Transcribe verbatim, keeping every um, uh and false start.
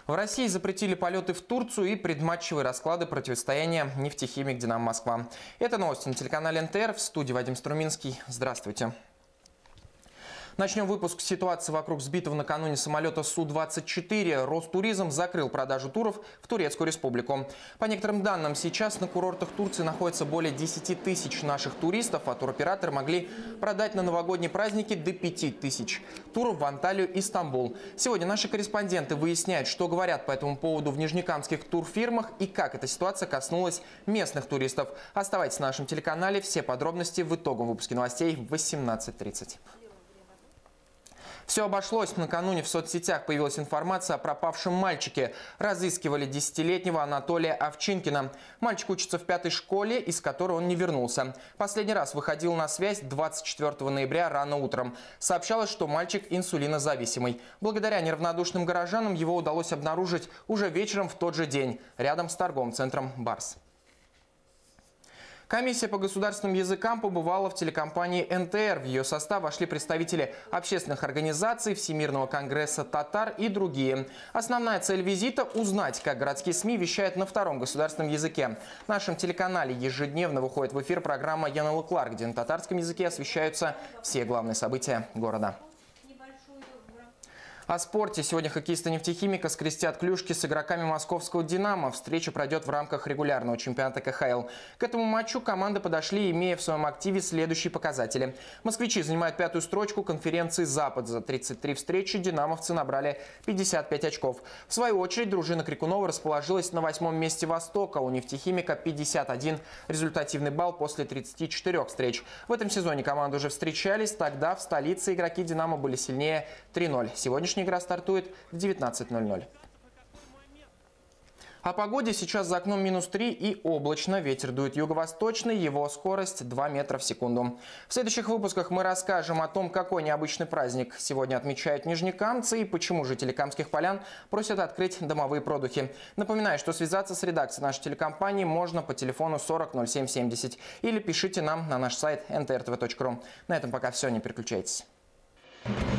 В России запретили полеты в Турцию и предматчевые расклады противостояния «Нефтехимик Динамо Москва». Это новости на телеканале эн тэ эр. В студии Вадим Струминский. Здравствуйте. Начнем выпуск с ситуации вокруг сбитого накануне самолета Су двадцать четыре. Ростуризм закрыл продажу туров в Турецкую республику. По некоторым данным, сейчас на курортах Турции находится более десяти тысяч наших туристов, а туроператоры могли продать на новогодние праздники до пяти тысяч туров в Анталию и Стамбул. Сегодня наши корреспонденты выясняют, что говорят по этому поводу в нижнекамских турфирмах и как эта ситуация коснулась местных туристов. Оставайтесь на нашем телеканале. Все подробности в итоговом выпуске новостей в восемнадцать тридцать. Все обошлось. Накануне в соцсетях появилась информация о пропавшем мальчике. Разыскивали десятилетнего Анатолия Овчинкина. Мальчик учится в пятой школе, из которой он не вернулся. Последний раз выходил на связь двадцать четвёртого ноября рано утром. Сообщалось, что мальчик инсулинозависимый. Благодаря неравнодушным горожанам его удалось обнаружить уже вечером в тот же день, рядом с торговым центром «Барс». Комиссия по государственным языкам побывала в телекомпании эн тэ эр. В ее состав вошли представители общественных организаций, Всемирного конгресса татар и другие. Основная цель визита – узнать, как городские СМИ вещают на втором государственном языке. В нашем телеканале ежедневно выходит в эфир программа «Янала Клар», где на татарском языке освещаются все главные события города. О спорте. Сегодня хоккеисты «Нефтехимика» скрестят клюшки с игроками московского «Динамо». Встреча пройдет в рамках регулярного чемпионата ка ха эл. К этому матчу команды подошли, имея в своем активе следующие показатели. Москвичи занимают пятую строчку конференции «Запад». За тридцать три встречи динамовцы набрали пятьдесят пять очков. В свою очередь дружина Крикунова расположилась на восьмом месте «Востока». У «Нефтехимика» пятьдесят один результативный балл после тридцати четырёх встреч. В этом сезоне команды уже встречались. Тогда в столице игроки «Динамо» были сильнее три ноль. Сегодняшний игра стартует в девятнадцать ноль ноль. О погоде. Сейчас за окном минус три и облачно. Ветер дует юго-восточный, его скорость два метра в секунду. В следующих выпусках мы расскажем о том, какой необычный праздник сегодня отмечают нижнекамцы и почему жители Камских Полян просят открыть домовые продухи. Напоминаю, что связаться с редакцией нашей телекомпании можно по телефону сорок ноль семь семьдесят или пишите нам на наш сайт эн тэ эр тэ вэ точка ру. На этом пока все, не переключайтесь.